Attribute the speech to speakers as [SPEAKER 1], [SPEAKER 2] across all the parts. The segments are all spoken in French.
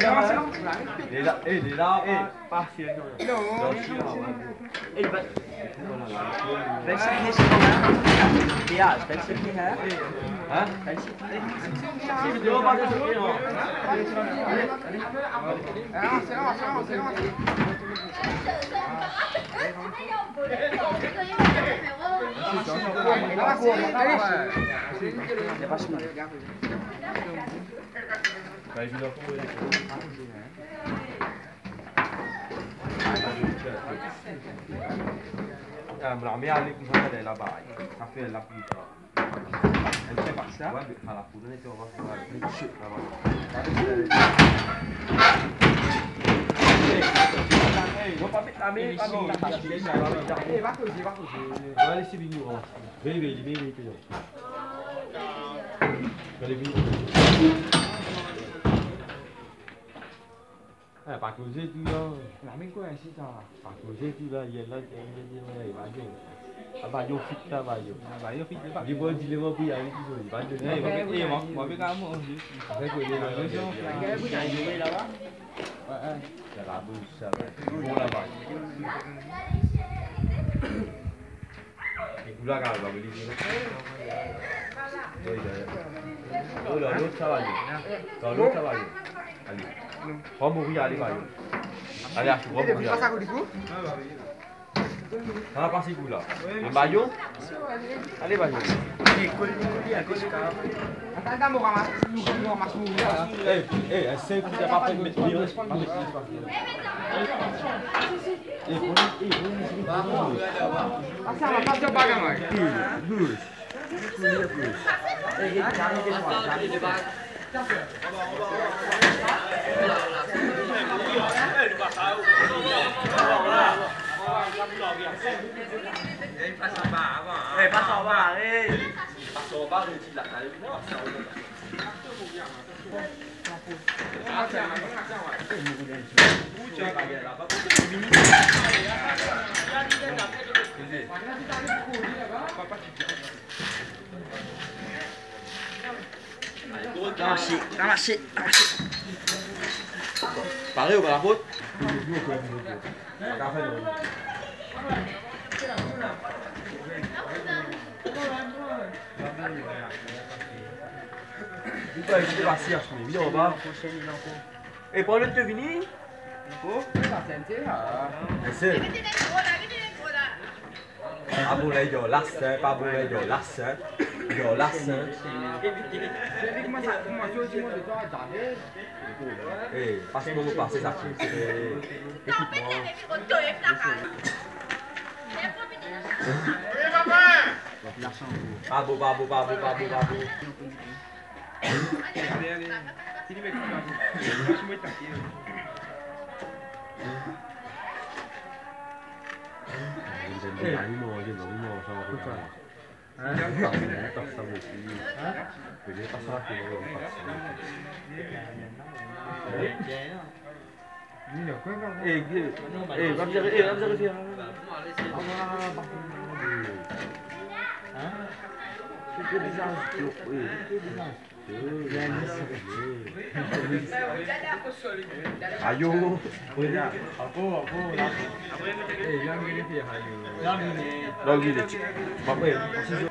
[SPEAKER 1] Il est là, partiel.
[SPEAKER 2] Ben zit hier zitten hè? Ja, Ben zit hier hè?
[SPEAKER 1] Hè?
[SPEAKER 2] Ben zit hier.
[SPEAKER 1] Melambia ali com a dela vai. Café lá com elle fait par ça. Ouais, mais à la poudre, on était au revoir. Allez, c'est venu. Vem, Pak Kuzi tu lah.
[SPEAKER 3] Lamin kau yang sita.
[SPEAKER 1] Pak Kuzi tu lah, ialah dia baju. Baju fit lah baju.
[SPEAKER 3] Baju fit je pak.
[SPEAKER 1] Dia boleh deliver pun yang itu tu. Baju ni.
[SPEAKER 3] Mau kamu sih.
[SPEAKER 1] Saya kau dia.
[SPEAKER 2] Saya pun jangan jual lah pak.
[SPEAKER 1] Dah besar. Bola baju. Gula kau lah beli ni. Oh, lalu baju. Lalu baju. Ali. Kau mau beli Ali baju. Ali aku mau beli.
[SPEAKER 3] Pas aku di gua.
[SPEAKER 1] Kalau pasti gula. Baju? Ali baju.
[SPEAKER 3] Ikut dia sekarang. Ada mau kamu mau masuk ya.
[SPEAKER 1] Saya tidak apa-apa met virus.
[SPEAKER 3] Asal apa coba kamu?
[SPEAKER 1] Virus.
[SPEAKER 2] Cari dia semua, cari dia pak. Masih.
[SPEAKER 1] Pareil ou pas la faute? Prends le vini. Pas boleh jolas, pas boleh jolas. Passe-moi vos passes, c'est ça. Écoute-moi. Babo. Ayo. Lagi dia. Apa ya?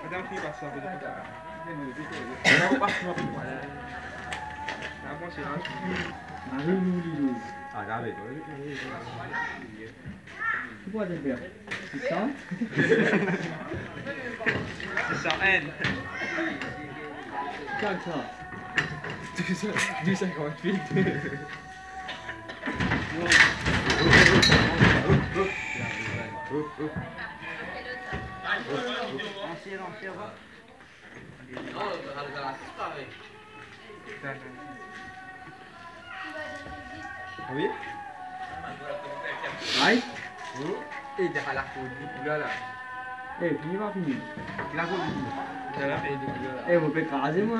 [SPEAKER 1] Ah, dah habis.
[SPEAKER 2] Tu bois des verres. Tu sens?
[SPEAKER 3] Sans haine.
[SPEAKER 2] Comme ça.
[SPEAKER 3] Du 58.
[SPEAKER 1] Oui?
[SPEAKER 2] Right?
[SPEAKER 3] Dah laku juga lah.
[SPEAKER 2] Fini pas fini.
[SPEAKER 3] Laku juga. Dah laku juga lah.
[SPEAKER 2] Vous pouvez écraser moi.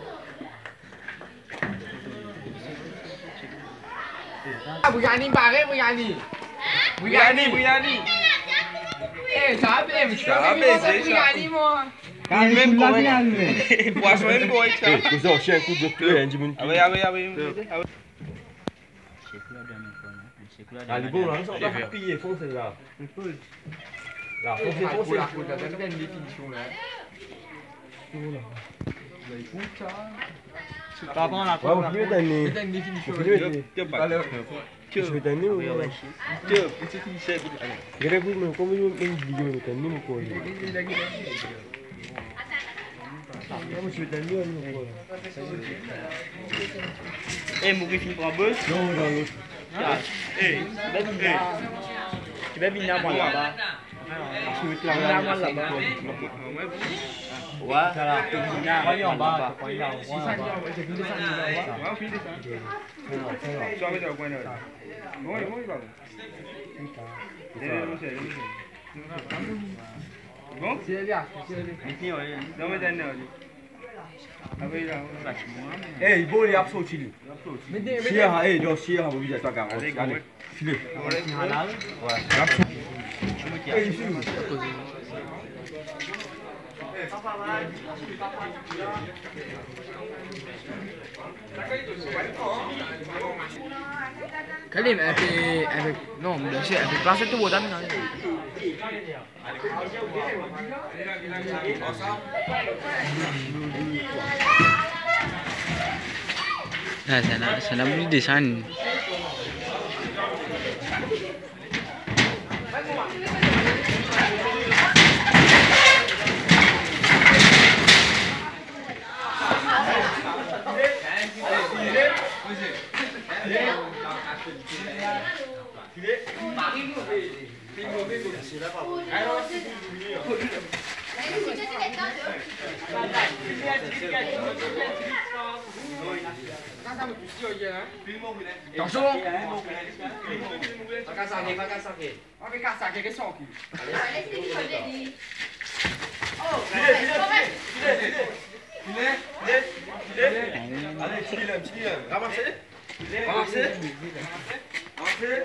[SPEAKER 3] Buyani pakai Buyani. Buyani. Sabe, Buyani moi.
[SPEAKER 2] Même pour
[SPEAKER 3] Poisson et boy.
[SPEAKER 1] Cousin, chien, coup de clé, un dimanche.
[SPEAKER 3] Ah oui.
[SPEAKER 1] Allez, bon, là, on va piller, foncez là. Là, foncez, foncez.
[SPEAKER 3] La définition là.
[SPEAKER 2] Par rapport à la
[SPEAKER 1] Ouais, on finit d'année.
[SPEAKER 3] C'est une définition.
[SPEAKER 1] On finit d'année. Je vais t'amener au moins. Je vais vous dire comment vous me dites que vous m'avez quoi. Je vais t'amener au moins.
[SPEAKER 2] Eh, mon griffin pour un buzz.
[SPEAKER 1] Non, dans l'autre.
[SPEAKER 2] Tu vas venir moi là-bas. Je vais te la moi là-bas. Ouais, ça là. Croyez en bas, croyez là.
[SPEAKER 3] Bon, c'est bien,
[SPEAKER 1] Eh, il faut les absorber. Chia, eh, donc chia, vous dites ça, allez, filez. Ouais. Eh, ici.
[SPEAKER 3] Kalim, non, bien sûr, elle fait pas cette boîte maintenant.
[SPEAKER 4] Sana beli desain.
[SPEAKER 3] Attention. On va casser cái sọ kì.
[SPEAKER 1] Allez, filez, ramassez. Ramassez. Ramassez.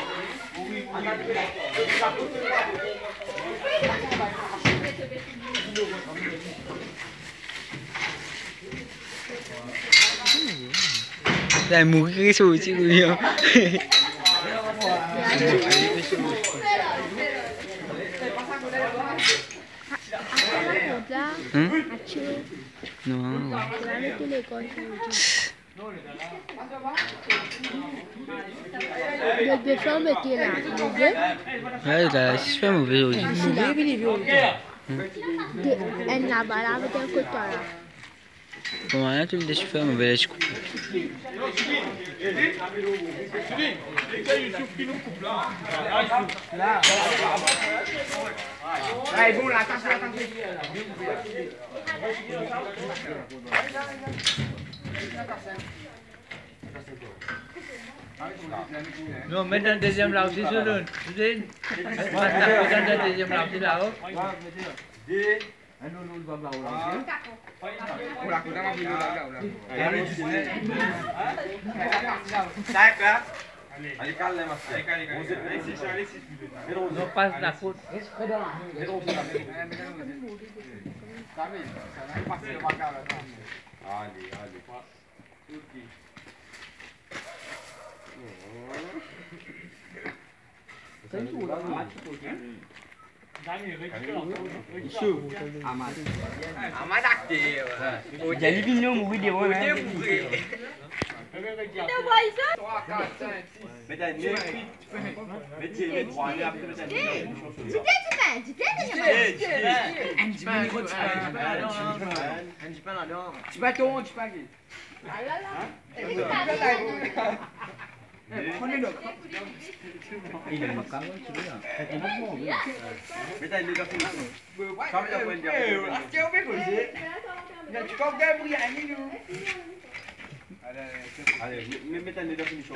[SPEAKER 4] Lại mua cái xù chứ nhiều. Non.
[SPEAKER 5] Le défunt était là, mauvais.
[SPEAKER 4] Ouais, là, c'est super mauvais aujourd'hui.
[SPEAKER 5] Elle n'a pas là avec un côté là.
[SPEAKER 4] Comment là, tu le dis super mauvais, là, je coupe.
[SPEAKER 3] Allez, bon, là, attention.
[SPEAKER 2] Non, mets dans le deuxième là aussi, sur le. Moi, dans le deuxième là aussi, là-haut.
[SPEAKER 1] Allez, calme,
[SPEAKER 2] Non, passe la côte.
[SPEAKER 3] Amat đặc gì
[SPEAKER 2] Ủa, vậy đi viên mua cái điều này.
[SPEAKER 3] Prenez le.
[SPEAKER 2] Il est moquant, tu veux.
[SPEAKER 1] Allez, mettez une définition.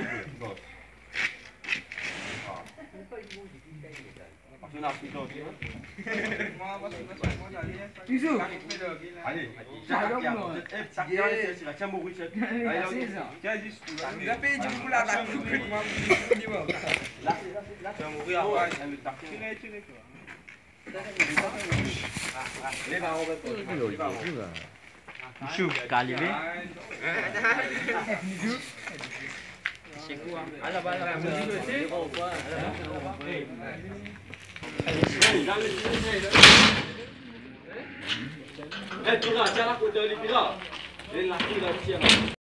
[SPEAKER 3] Bisous.
[SPEAKER 1] Allez,
[SPEAKER 4] Chou, calé.
[SPEAKER 1] tu lah, cara aku dari bila. Dia laki dah siap.